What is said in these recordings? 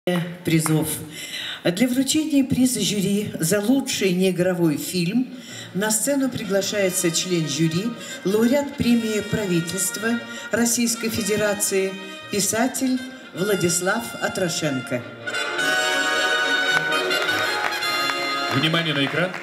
Призов. Для вручения приза жюри за лучший неигровой фильм на сцену приглашается член жюри, лауреат премии правительства Российской Федерации, писатель Владислав Атрошенко. Внимание на экран.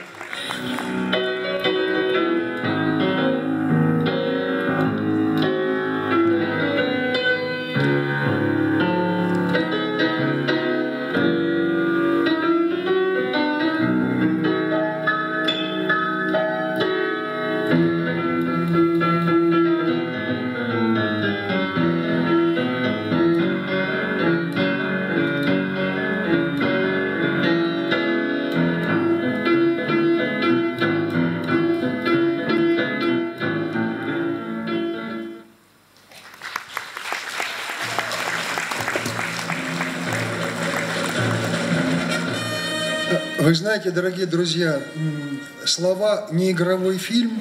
Вы знаете, дорогие друзья, слова «неигровой фильм»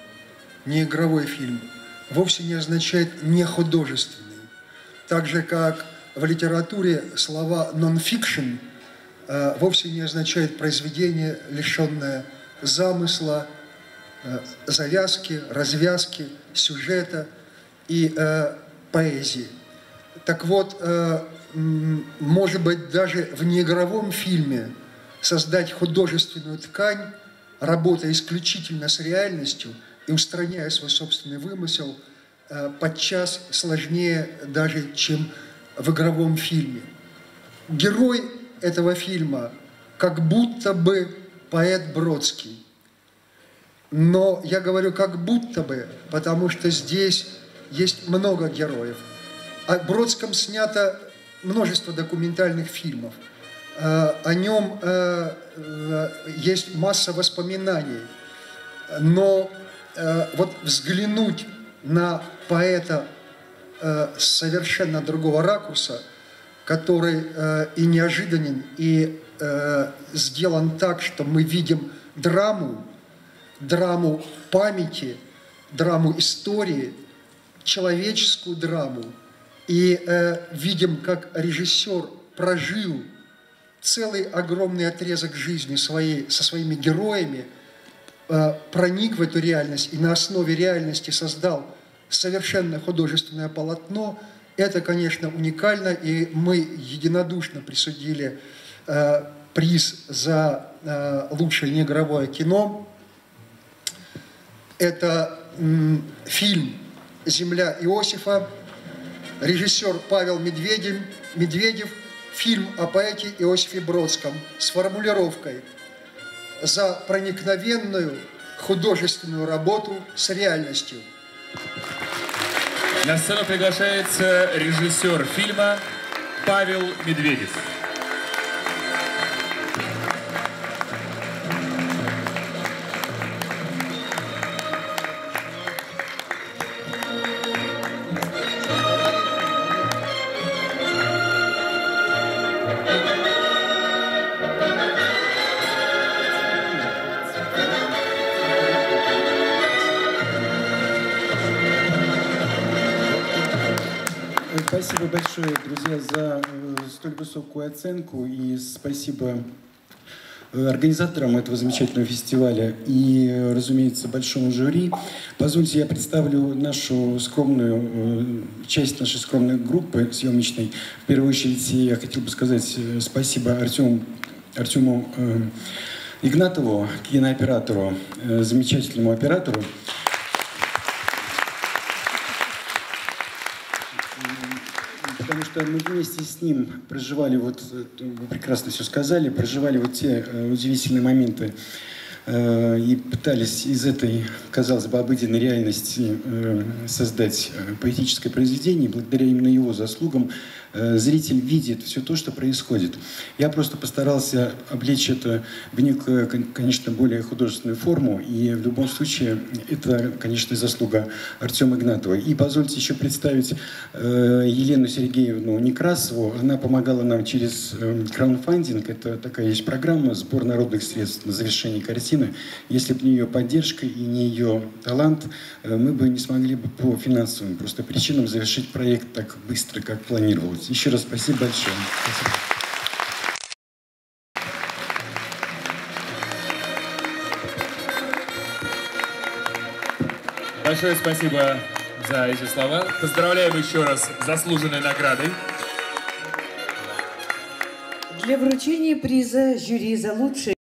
вовсе не означает «нехудожественный». Так же, как в литературе слова «нон-фикшн» вовсе не означает произведение, лишенное замысла, завязки, развязки, сюжета и поэзии. Так вот, может быть, даже в неигровом фильме создать художественную ткань, работая исключительно с реальностью и устраняя свой собственный вымысел, подчас сложнее даже, чем в игровом фильме. Герой этого фильма как будто бы поэт Бродский. Но я говорю «как будто бы», потому что здесь есть много героев. О Бродском снято множество документальных фильмов. О нем есть масса воспоминаний. Но вот взглянуть на поэта с совершенно другого ракурса, который и неожиданен, и сделан так, что мы видим драму памяти, драму истории, человеческую драму, и видим, как режиссер прожил целый огромный отрезок жизни со своими героями, проник в эту реальность и на основе реальности создал совершенно художественное полотно. Это, конечно, уникально, и мы единодушно присудили приз за лучшее неигровое кино. Это фильм «Земля Иосифа», режиссер Павел Медведев, фильм о поэте Иосифе Бродском с формулировкой «За проникновенную художественную работу с реальностью». На сцену приглашается режиссер фильма Павел Медведев. Спасибо большое, друзья, за столь высокую оценку, и спасибо организаторам этого замечательного фестиваля и, разумеется, большому жюри. Позвольте, я представлю нашу скромную, часть нашей скромной группы съемочной. В первую очередь я хотел бы сказать спасибо Артему Игнатову, кинооператору, замечательному оператору. Потому что мы вместе с ним проживали, вот, вы прекрасно все сказали, проживали вот те удивительные моменты и пытались из этой, казалось бы, обыденной реальности создать поэтическое произведение. Благодаря именно его заслугам зритель видит все то, что происходит. Я просто постарался облечь это в некую, конечно, более художественную форму, и в любом случае это, конечно, заслуга Артема Игнатова. И позвольте еще представить Елену Сергеевну Некрасову. Она помогала нам через краудфандинг. Это такая есть программа, сбор народных средств на завершение картины. Если бы не ее поддержка и не ее талант, мы бы не смогли бы по финансовым просто причинам завершить проект так быстро, как планировалось. Еще раз спасибо большое. Спасибо. Большое спасибо за эти слова. Поздравляем еще раз с заслуженной наградой. Для вручения приза жюри за лучшее